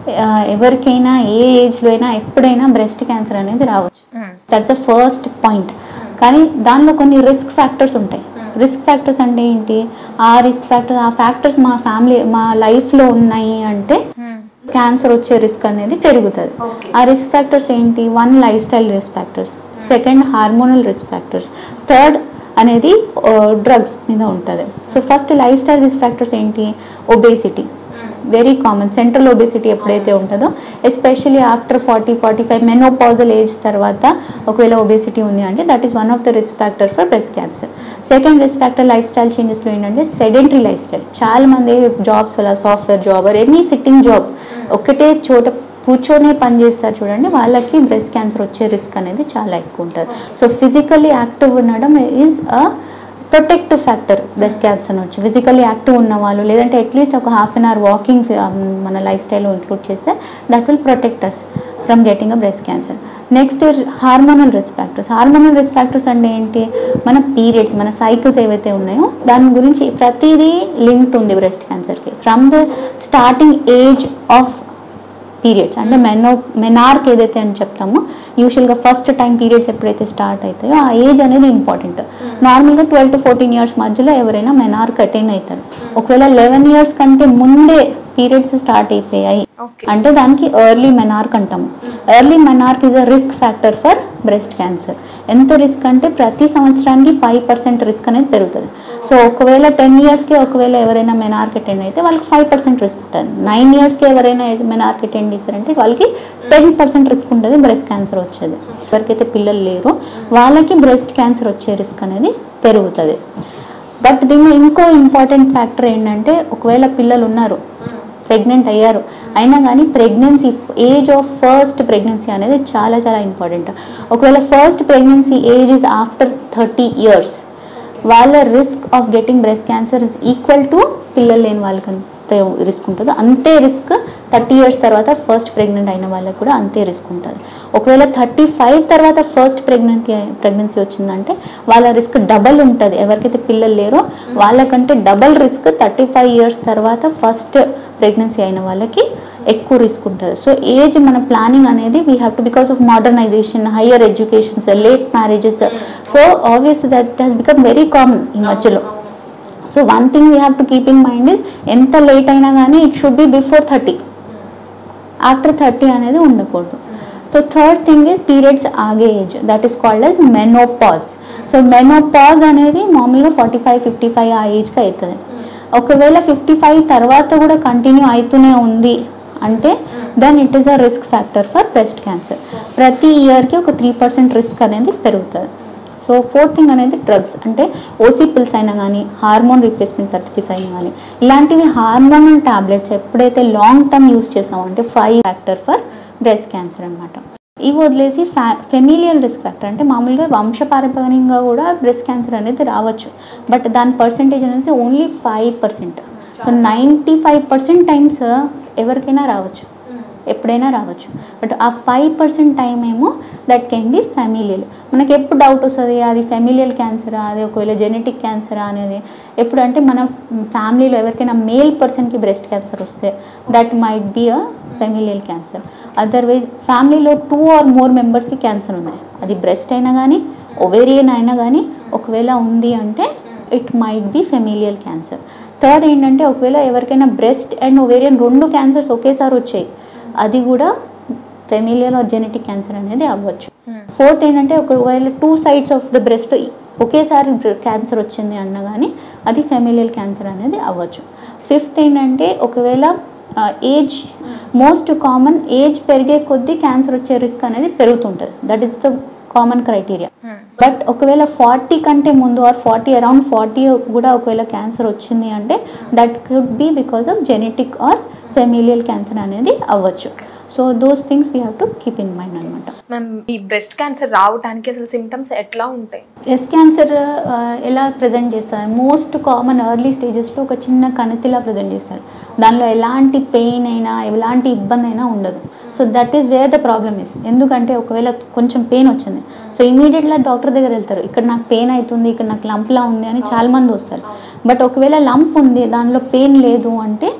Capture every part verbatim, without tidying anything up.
ఎవరికైనా ఏ ఏజ్లో అయినా ఎప్పుడైనా బ్రెస్ట్ క్యాన్సర్ అనేది రావచ్చు. That's the first point. కానీ దానిలో కొన్ని రిస్క్ ఫ్యాక్టర్స్ ఉంటాయి. రిస్క్ ఫ్యాక్టర్స్ అంటే ఏంటి? ఆ రిస్క్ ఫ్యాక్టర్స్ ఆ ఫ్యాక్టర్స్ మా ఫ్యామిలీ మా లైఫ్లో ఉన్నాయి అంటే క్యాన్సర్ వచ్చే రిస్క్ అనేది పెరుగుతుంది. ఆ రిస్క్ ఫ్యాక్టర్స్ ఏంటి? One, life style risk factors. Second, hormonal risk factors. Third అనేది డ్రగ్స్ మీద ఉంటుంది. So first life style risk factors ఏంటి? Obesity, very common. Central obesity ఎప్పుడైతే ఉంటుందో, especially after forty forty five menopausal age తర్వాత ఒకవేళ obesity ఉంది అంటే that is one of the risk factor for breast cancer. Second risk factor life style చేంజెస్లో ఏంటంటే sedentary life style. చాలా మంది జాబ్స్ వల్ల, software job or any sitting job, ఒకటే చోట కూర్చొనే పని చేస్తారు చూడండి, వాళ్ళకి బ్రెస్ట్ క్యాన్సర్ వచ్చే రిస్క్ అనేది చాలా ఎక్కువ ఉంటుంది. సో ఫిజికల్లీ యాక్టివ్ ఉండడం is a protective factor breast cancer వచ్చి. ఫిజికల్లీ యాక్టివ్ ఉన్న వాళ్ళు, లేదంటే అట్లీస్ట్ ఒక హాఫ్ అన్ అవర్ వాకింగ్ మన లైఫ్ స్టైల్లో ఇంక్లూడ్ చేస్తే that will protect us from getting a breast cancer. Next hormonal risk factors. Hormonal risk factors అంటే ఏంటి? మన పీరియడ్స్, మన సైకిల్స్ ఏవైతే ఉన్నాయో దాని గురించి ప్రతిదీ లింక్డ్ ఉంది బ్రెస్ట్ క్యాన్సర్కి. From the starting age of periods అంటే మెనో మెనార్క్ ఏదైతే అని చెప్తామో, యూజువల్గా ఫస్ట్ టైం పీరియడ్స్ ఎప్పుడైతే స్టార్ట్ అవుతాయో ఆ ఏజ్ అనేది ఇంపార్టెంట్. నార్మల్గా ట్వెల్వ్ టు ఫోర్టీన్ ఇయర్స్ మధ్యలో ఎవరైనా మెనార్క్ అటెండ్ అవుతారు. ఒకవేళ లెవెన్ ఇయర్స్ కంటే ముందే పీరియడ్స్ స్టార్ట్ అయిపోయాయి అంటే దానికి ఎర్లీ మెనార్క్ అంటాము. Early menarche is a risk factor for breast cancer. ఎంత రిస్క్ అంటే ప్రతి సంవత్సరానికి ఫైవ్ పర్సెంట్ రిస్క్ అనేది పెరుగుతుంది. సో ఒకవేళ టెన్ ఇయర్స్కి ఒకవేళ ఎవరైనా మెనార్క్ అటెండ్ అయితే వాళ్ళకి ఫైవ్ పర్సెంట్ రిస్క్ ఉంటుంది. నైన్ ఇయర్స్కి ఎవరైనా మెనార్క్ అటెండ్ చేశారంటే వాళ్ళకి టెన్ పర్సెంట్ రిస్క్ ఉంటుంది బ్రెస్ట్ క్యాన్సర్ వచ్చేది. ఎవరికైతే పిల్లలు లేరో వాళ్ళకి బ్రెస్ట్ క్యాన్సర్ వచ్చే రిస్క్ అనేది పెరుగుతుంది. బట్ దీనిలో ఇంకో ఇంపార్టెంట్ ఫ్యాక్టర్ ఏంటంటే, ఒకవేళ పిల్లలు ఉన్నారు, ప్రెగ్నెంట్ అయ్యారు, అయినా కానీ pregnancy age of first pregnancy అనేది చాలా చాలా ఇంపార్టెంట్. ఒకవేళ first pregnancy age is after thirty years వాళ్ళ risk of getting breast cancer is equal to పిల్లలు లేని వాళ్ళకి ఎంత రిస్క్ ఉంటుందో అంతే రిస్క్ థర్టీ ఇయర్స్ తర్వాత ఫస్ట్ ప్రెగ్నెంట్ అయిన వాళ్ళకి కూడా అంతే రిస్క్ ఉంటుంది. ఒకవేళ థర్టీ ఫైవ్ తర్వాత ఫస్ట్ ప్రెగ్నెంట్ ప్రెగ్నెన్సీ వచ్చిందంటే వాళ్ళ రిస్క్ డబల్ ఉంటుంది. ఎవరికైతే పిల్లలు లేరో వాళ్ళకంటే double risk thirty five years తర్వాత ఫస్ట్ ప్రెగ్నెన్సీ అయిన వాళ్ళకి ఎక్కువ రిస్క్ ఉంటుంది. సో ఏజ్ మన ప్లానింగ్ అనేది we have to, because of modernization, higher educations, late marriages, so obvious that has become very common ఈ మధ్యలో. So one thing we have to keep in mind is ఎంత late అయినా కానీ it should be before thirty, after thirty అనేది ఉండకూడదు. So third thing is periods ఆగే age, that is called as menopause. So menopause అనేది మామూలుగా forty five fifty five ఆ ఏజ్కి అవుతుంది. ఒకవేళ ఫిఫ్టీ ఫైవ్ తర్వాత కూడా కంటిన్యూ అవుతూనే ఉంది అంటే then it is a risk factor for breast cancer. ప్రతి ఇయర్కి ఒక త్రీ పర్సెంట్ రిస్క్ అనేది పెరుగుతుంది. సో ఫోర్త్ థింగ్ అనేది డ్రగ్స్, అంటే ఓసీ పిల్స్ అయినా కానీ, హార్మోన్ రీప్లేస్మెంట్ థెరపీస్ అయినా కానీ, ఇలాంటివి హార్మోనల్ టాబ్లెట్స్ ఎప్పుడైతే లాంగ్ టర్మ్ యూస్ చేసామంటే five factor for breast cancer అనమాట. ఇవి వదిలేసి ఫ్యా ఫెమిలియల్ రిస్క్ ఫ్యాక్టర్ అంటే మామూలుగా వంశపారంపర్యంగా కూడా బ్రెస్ట్ క్యాన్సర్ అనేది రావచ్చు. బట్ దాని పర్సంటేజ్ అనేది only five percent. So ninety five percent times ఎవరికైనా రావచ్చు, ఎప్పుడైనా రావచ్చు. బట్ ఆ ఫైవ్ పర్సెంట్ టైం ఏమో దట్ కెన్ బి ఫెమిలియల్. మనకి ఎప్పుడు డౌట్ వస్తుంది, అది ఫెమిలియల్ క్యాన్సరా, అది ఒకవేళ జెనెటిక్ క్యాన్సరా అనేది. ఎప్పుడు అంటే మన ఫ్యామిలీలో ఎవరికైనా మేల్ పర్సన్కి బ్రెస్ట్ క్యాన్సర్ వస్తే that might be a familial cancer. Otherwise ఫ్యామిలీలో టూ ఆర్ మోర్ మెంబర్స్కి క్యాన్సర్ ఉన్నాయి, అది బ్రెస్ట్ అయినా కానీ ఒవేరియన్ అయినా కానీ ఒకవేళ ఉంది అంటే it might be familial cancer. Third ఏంటంటే ఒకవేళ ఎవరికైనా బ్రెస్ట్ అండ్ ఒవేరియన్ రెండు క్యాన్సర్స్ ఒకేసారి వచ్చాయి, అది కూడా ఫెమిలియల్ ఆర్ జెనెటిక్ క్యాన్సర్ అనేది అవ్వచ్చు. ఫోర్త్ ఏంటంటే ఒకవేళ two sides of the breast ఒకేసారి క్యాన్సర్ వచ్చింది అన్న కానీ అది ఫెమిలియల్ క్యాన్సర్ అనేది అవ్వచ్చు. ఫిఫ్త్ ఏంటంటే ఒకవేళ ఏజ్, మోస్ట్ కామన్ ఏజ్ పెరిగే కొద్దీ క్యాన్సర్ వచ్చే రిస్క్ అనేది పెరుగుతుంటుంది, that is the common criteria. But ఒకవేళ ఫార్టీ కంటే ముందు ఆర్ ఫార్టీ అరౌండ్ ఫార్టీ కూడా ఒకవేళ క్యాన్సర్ వచ్చింది అంటే that could be because of genetic or familial cancer అనేది అవ్వచ్చు. So those things we have to keep in mind అనమాట. మ్యామ్ ఈ బ్రెస్ట్ క్యాన్సర్ రావడానికి అసలు సిమ్టమ్స్ ఎట్లా ఉంటాయి? బ్రెస్ట్ క్యాన్సర్ ఎలా ప్రజెంట్ చేస్తారు? మోస్ట్ కామన్ ఎర్లీ స్టేజెస్లో ఒక చిన్న కణితిలా ప్రజెంట్ చేస్తారు, దానిలో ఎలాంటి పెయిన్ అయినా ఎలాంటి ఇబ్బంది అయినా ఉండదు. So that is where the problem is. ఎందుకంటే ఒకవేళ కొంచెం పెయిన్ వచ్చింది సో ఇమీడియట్గా డాక్టర్ దగ్గర వెళ్తారు, ఇక్కడ నాకు పెయిన్ అవుతుంది, ఇక్కడ నాకు లంప్లా ఉంది అని చాలామంది వస్తారు. బట్ ఒకవేళ లంప్ ఉంది దానిలో పెయిన్ లేదు అంటే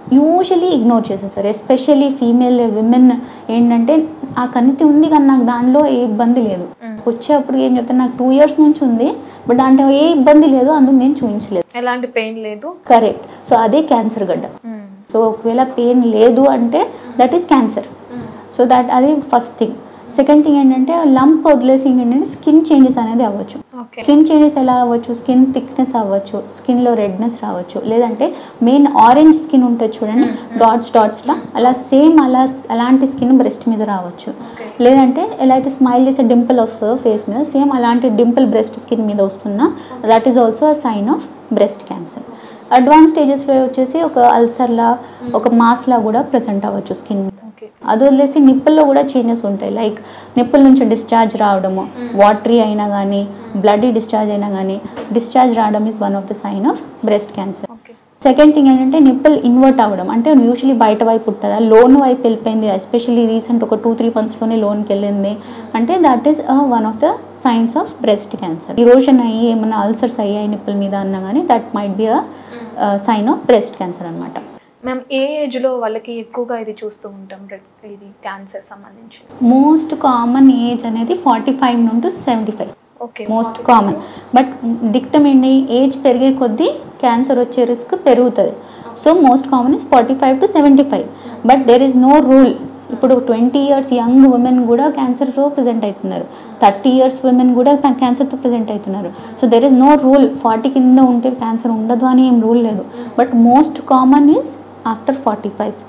యూజువలీ ఇగ్నోర్ చేసేస్తారు. ఎస్పెషల్లీ ఫీమేల్ విమెన్ ఏంటంటే ఆ కణితి ఉంది కానీ నాకు దానిలో ఏ ఇబ్బంది లేదు, వచ్చేప్పుడు ఏం చెప్తాను నాకు టూ ఇయర్స్ నుంచి ఉంది బట్ దాంట్లో ఏ ఇబ్బంది లేదు, అందుకు నేను చూపించలేదు, ఎలాంటి పెయిన్ లేదు. కరెక్ట్. సో అదే క్యాన్సర్ గడ్డ. సో ఒకవేళ పెయిన్ లేదు అంటే that is cancer. So that అది ఫస్ట్ థింగ్. సెకండ్ థింగ్ ఏంటంటే లంప్ వదిలేసి ఏంటంటే స్కిన్ చేంజెస్ అనేది అవ్వచ్చు. స్కిన్ చేంజెస్ ఎలా అవ్వచ్చు, స్కిన్ థిక్నెస్ అవ్వచ్చు, స్కిన్లో రెడ్నెస్ రావచ్చు, లేదంటే మెయిన్ ఆరెంజ్ స్కిన్ ఉంటుంది చూడండి డాట్స్ డాట్స్లా, అలా సేమ్ అలా అలాంటి స్కిన్ బ్రెస్ట్ మీద రావచ్చు. లేదంటే ఎలా అయితే స్మైల్ చేసే డింపుల్ వస్తుందో ఫేస్ మీద సేమ్ అలాంటి డింపుల్ బ్రెస్ట్ స్కిన్ మీద వస్తున్నా that is also a sign of breast cancer. Advance స్టేజెస్లో వచ్చేసి ఒక అల్సర్లా ఒక మాస్లా కూడా ప్రజెంట్ అవ్వచ్చు స్కిన్ మీద. అది వదిలేసి నిప్పుల్లో కూడా చేంజెస్ ఉంటాయి, లైక్ నిప్పుల నుంచి డిశ్చార్జ్ రావడము, వాటరీ అయినా కానీ బ్లడీ డిశ్చార్జ్ అయినా కానీ డిశ్చార్జ్ రావడం is one of the sign of breast cancer. Second thing ఏంటంటే నిప్పుల్ ఇన్వర్ట్ అవ్వడం, అంటే యూజువలీ బయట వైపు ఉంటుందా లోన్ వైపు వెళ్ళిపోయింది, ఎస్పెషల్లీ రీసెంట్ ఒక టూ త్రీ మంత్స్లోనే లోన్కి వెళ్ళింది అంటే that is one of the signs of breast cancer. Erosion అయ్యి ఏమైనా అల్సర్స్ అయ్యాయి నిప్పుల మీద అన్నా కానీ that might be a sign of breast cancer అనమాట. మ్యామ్ ఏ ఏజ్లో వాళ్ళకి ఎక్కువగా ఇది చూస్తూ ఉంటాం ఇది క్యాన్సర్ సంబంధించి? మోస్ట్ కామన్ ఏజ్ అనేది ఫార్టీ ఫైవ్ నుండి seventy five okay most common. But dictum ఏంటి ఏజ్ పెరిగే కొద్దీ క్యాన్సర్ వచ్చే రిస్క్ పెరుగుతుంది. So most common is forty five to seventy five but there is no rule. ఇప్పుడు ట్వంటీ ఇయర్స్ యంగ్ ఉమెన్ కూడా క్యాన్సర్తో ప్రజెంట్ అవుతున్నారు, థర్టీ ఇయర్స్ ఉమెన్ కూడా క్యాన్సర్తో ప్రజెంట్ అవుతున్నారు. So there is no rule forty కింద ఉంటే క్యాన్సర్ ఉండదు అని ఏం రూల్ లేదు. But most common is after forty five